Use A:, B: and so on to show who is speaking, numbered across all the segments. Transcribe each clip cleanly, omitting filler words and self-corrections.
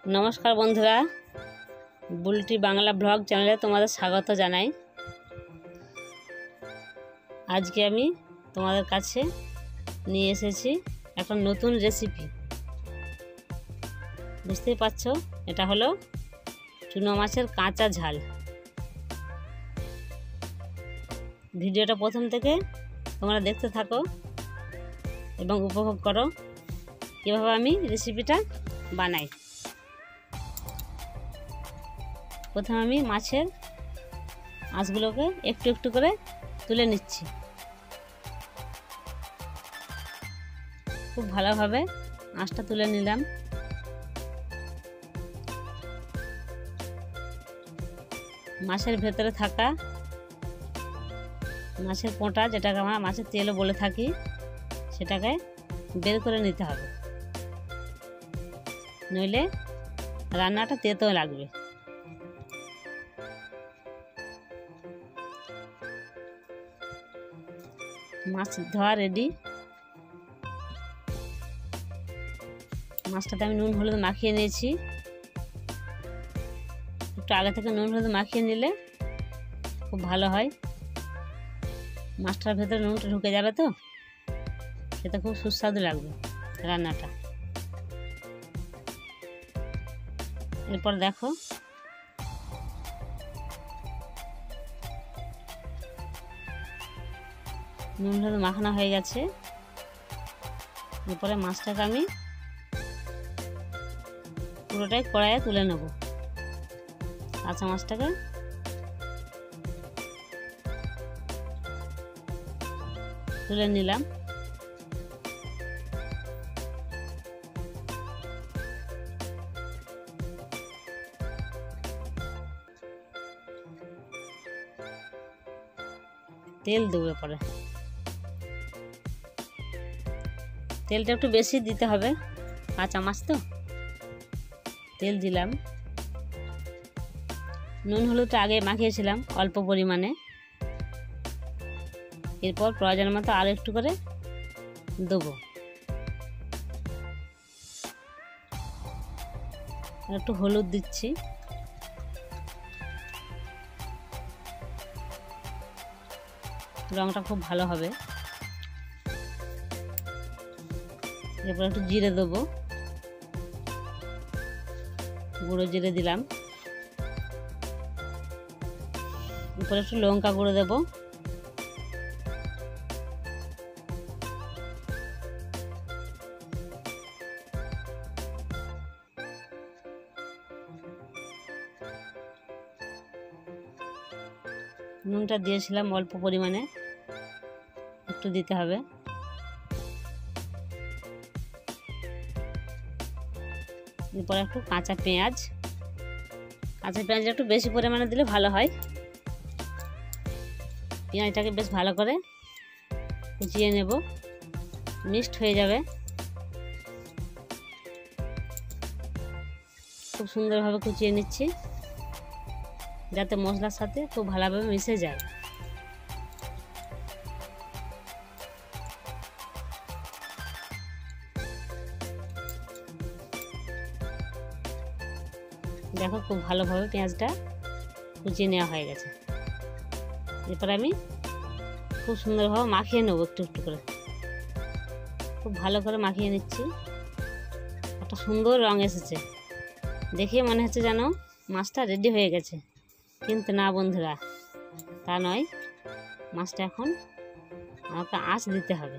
A: नमस्कार बंधुरा बुलटी बांगला ब्लग चैनले तुम्हारे स्वागत जानाई। आज के आमी तुम्हारे काछे निये एसेछि एकटा नतून रेसिपि। बुझतेई पारछो एटा हलो चुनो माछेर काँचा झाल। भिडियोटा प्रथम थेके तोमरा देखते थाको एबं उपभोग करो किभाबे आमी रेसिपिटा बानाई। प्रथम आमी माछेर आँशगुलोके एकटू एकटू करे तुले निচ্ছি। खूब भालोभाबे आँशटा तुले निलाम। माछेर भेतरे थाका माछेर पोंटा जेटाके आमरा माछेर तेलও बोले थाकी सेटाके बेर करे निते होबे, नइले रान्नाटा तेतो लागबे। माछ धोया रेडी। माछटाते आमी नुन हलुद माखिए निয়েছি। একটু আগে থেকে নুন হলুদ মাখিয়ে নিলে খুব ভালো হয়। মাছটার ভেতরে নুনটা ঢুকে যাবে তো খেতে খুব সুস্বাদু লাগবে রান্নাটা। এরপর দেখো নুন হলুদ মাখানো হয়ে গেছে। এরপরে মাছটাকে আমি পুরোটাই কড়াইয়ে তুলে নেব। কাঁচা মাছটাকে তুলে নিলাম। তেল দেবো পরে। তেলটা একটু বেশি দিতে হবে, কাঁচা মাছ তো। তেল দিলাম। নুন হলুদটা আগে মাখিয়েছিলাম অল্প পরিমাণে। এরপর প্রয়োজন মতো আর একটু করে দেবো। একটু হলুদ দিচ্ছি। রংটা খুব ভালো হবে। এরপর একটু জিরে দেবো, গুঁড়ো জিরে দিলাম। এরপর একটু লঙ্কা গুঁড়ো দেবো। নুনটা দিয়েছিলাম অল্প পরিমাণে, একটু দিতে হবে। এরপর একটু কাঁচা পেঁয়াজ একটু বেশি পরিমাণে দিলে ভালো হয়। পেঁয়াজটাকে বেশ ভালো করে কুচিয়ে নেব, মিক্সড হয়ে যাবে। খুব সুন্দরভাবে কুচিয়ে নিচ্ছি যাতে মশলার সাথে খুব ভালোভাবে মিশে যায়। দেখো খুব ভালোভাবে পেঁয়াজটা কুচিয়ে নেওয়া হয়ে গেছে। এরপর আমি খুব সুন্দরভাবে মাখিয়ে নেব একটু একটু করে। খুব ভালো করে মাখিয়ে নিচ্ছি। একটা সুন্দর রং এসেছে, দেখে মনে হচ্ছে যেন মাছটা রেডি হয়ে গেছে, কিন্তু না বন্ধুরা, তা নয়। মাছটা এখন আমাকে আঁচ দিতে হবে।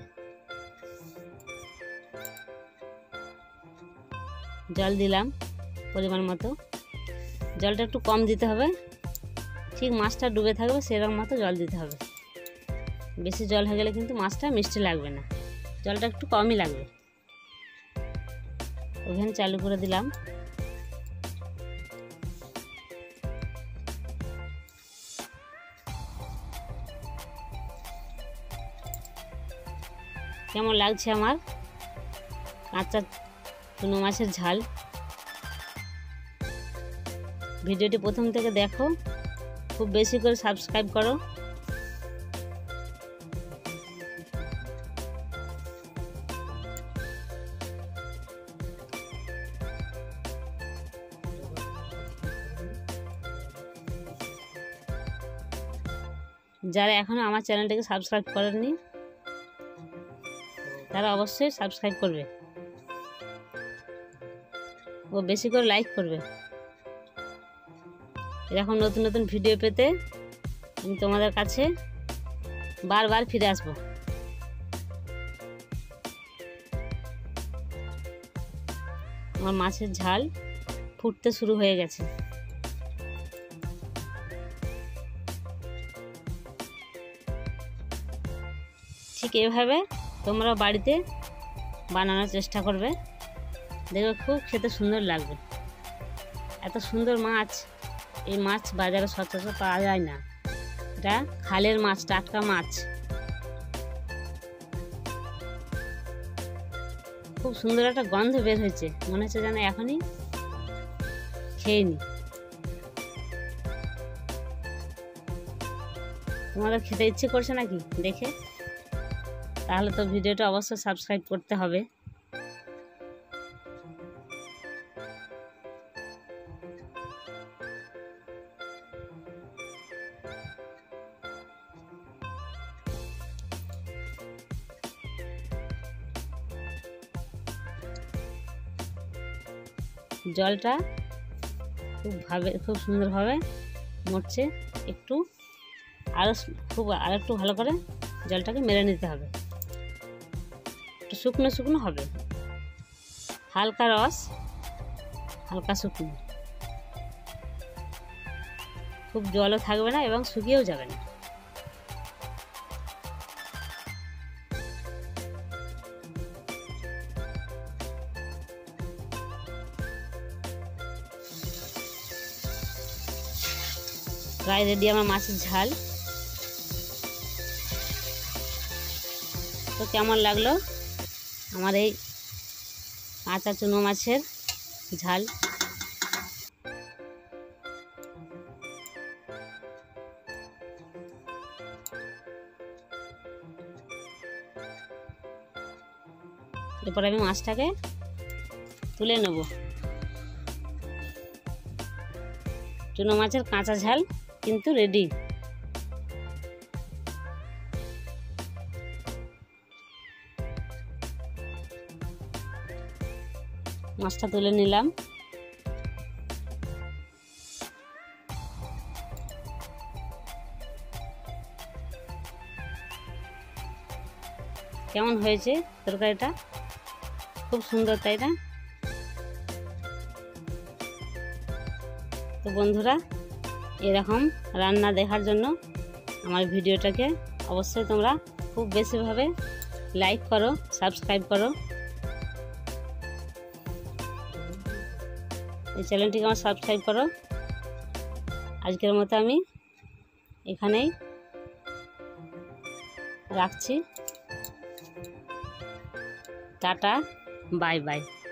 A: জল দিলাম পরিমাণ মতো। জলটা একটু কম দিতে হবে, ঠিক মাছটা ডুবে থাকবে সেরকম মতো জল দিতে হবে। বেশি জল হয়ে গেলে কিন্তু মাছটা মিষ্টি লাগবে না, জলটা একটু কমই লাগবে। ওভেন চালু করে দিলাম। কেমন লাগছে আমার কাঁচা চুনো মাছের ঝাল? ভিডিওটি প্রথম থেকে দেখো, খুব বেশি করে সাবস্ক্রাইব করো। যারা এখনও আমার চ্যানেলটাকে সাবস্ক্রাইব করেননি তারা অবশ্যই সাবস্ক্রাইব করবে ও বেশি করে লাইক করবে। এরকম নতুন নতুন ভিডিও পেতে আমি তোমাদের কাছে বারবার ফিরে আসবো। আমার মাছের ঝাল ফুটতে শুরু হয়ে গেছে। ঠিক এভাবে তোমরা বাড়িতে বানানোর চেষ্টা করবে, দেখবে খুব খেতে সুন্দর লাগবে। এত সুন্দর মাছ, এই মাছ বাজারে সচরাচর পাওয়া যায় না। এটা খালের মাছ, টাটকা মাছ। খুব সুন্দর একটা গন্ধ বের হয়েছে, মনে হচ্ছে যেন এখনই খেয়ে নি। তোমাদের খেতে ইচ্ছে করছে নাকি দেখে? তাহলে তো ভিডিওটা অবশ্যই সাবস্ক্রাইব করতে হবে। জলটা খুব সুন্দরভাবে মরছে। আরেকটু ভালো করে জলটাকে মেরে নিতে হবে। একটু শুকনো শুকনো হবে, হালকা রস, হালকা শুকনো, খুব জলও থাকবে না এবং শুকিয়েও যাবে না। প্রায় রেডি আমার মাছের ঝাল। তো কেমন লাগলো আমার এই কাঁচা চুনো মাছের ঝাল? এরপর আমি মাছটাকে তুলে নেব। চুনো মাছের কাঁচা ঝাল কিন্তু রেডি। মাছটা তুলে নিলাম। কেমন হয়েছে তরকারিটা? খুব সুন্দর, তাই না? তো বন্ধুরা, এরকম রান্না দেখার জন্য আমার ভিডিওটাকে অবশ্যই তোমরা খুব বেশিভাবে লাইক করো, সাবস্ক্রাইব করো। এই চ্যানেলটিকে আমার সাবস্ক্রাইব করো। আজকের মতো আমি এখানেই রাখছি। Tata, bye by.